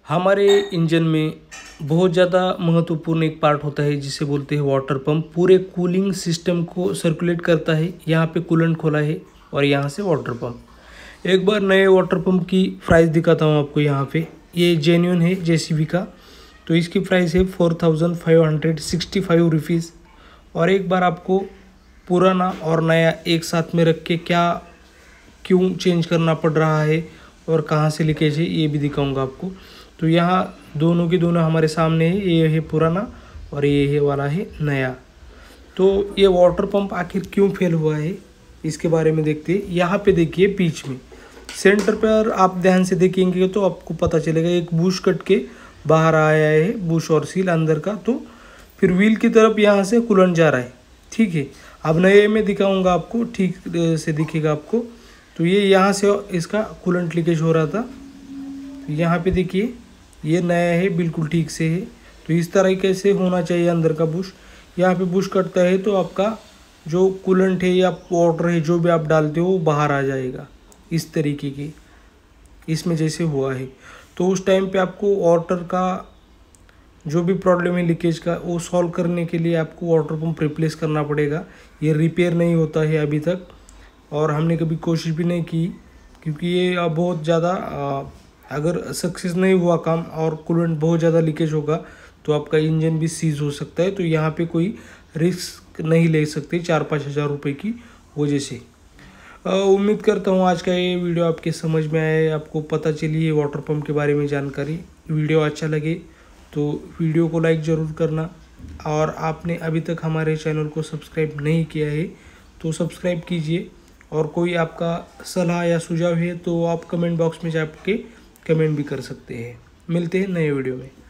हमारे इंजन में बहुत ज़्यादा महत्वपूर्ण एक पार्ट होता है जिसे बोलते हैं वाटर पंप। पूरे कूलिंग सिस्टम को सर्कुलेट करता है। यहाँ पे कूलेंट खोला है और यहाँ से वाटर पंप। एक बार नए वाटर पंप की प्राइस दिखाता हूँ आपको। यहाँ पे ये जेन्युइन है जेसीबी का, तो इसकी प्राइस है 4565 रुपीज़। और एक बार आपको पुराना और नया एक साथ में रख के क्यों चेंज करना पड़ रहा है और कहाँ से लीकेज है ये भी दिखाऊंगा आपको। तो यहाँ दोनों के दोनों हमारे सामने है, ये है पुराना और ये है वाला है नया। तो ये वाटर पंप आखिर क्यों फेल हुआ है इसके बारे में देखते हैं। यहाँ पे देखिए बीच में सेंटर पर आप ध्यान से देखेंगे तो आपको पता चलेगा एक बुश कट के बाहर आया है, बुश और सील अंदर का। तो फिर व्हील की तरफ यहाँ से कूलेंट जा रहा है, ठीक है। अब नए में दिखाऊंगा आपको, ठीक से दिखेगा आपको। तो ये यहाँ से इसका कूलेंट लीकेज हो रहा था। तो यहाँ पे देखिए ये नया है, बिल्कुल ठीक से है। तो इस तरीके से होना चाहिए अंदर का बुश। यहाँ पे बुश कटता है तो आपका जो कूलेंट है या वाटर है जो भी आप डालते हो वो बाहर आ जाएगा इस तरीके की, इसमें जैसे हुआ है। तो उस टाइम पे आपको वाटर का जो भी प्रॉब्लम है लीकेज का वो सॉल्व करने के लिए आपको वाटर पंप रिप्लेस करना पड़ेगा। ये रिपेयर नहीं होता है अभी तक, और हमने कभी कोशिश भी नहीं की, क्योंकि ये बहुत ज़्यादा अगर सक्सेस नहीं हुआ काम और कूलेंट बहुत ज़्यादा लीकेज होगा तो आपका इंजन भी सीज हो सकता है। तो यहाँ पे कोई रिस्क नहीं ले सकते 4-5 हज़ार रुपये की वजह से। उम्मीद करता हूँ आज का ये वीडियो आपके समझ में आए, आपको पता चली है वाटर पंप के बारे में जानकारी। वीडियो अच्छा लगे तो वीडियो को लाइक ज़रूर करना, और आपने अभी तक हमारे चैनल को सब्सक्राइब नहीं किया है तो सब्सक्राइब कीजिए। और कोई आपका सलाह या सुझाव है तो आप कमेंट बॉक्स में जाके कमेंट भी कर सकते हैं। मिलते हैं नए वीडियो में।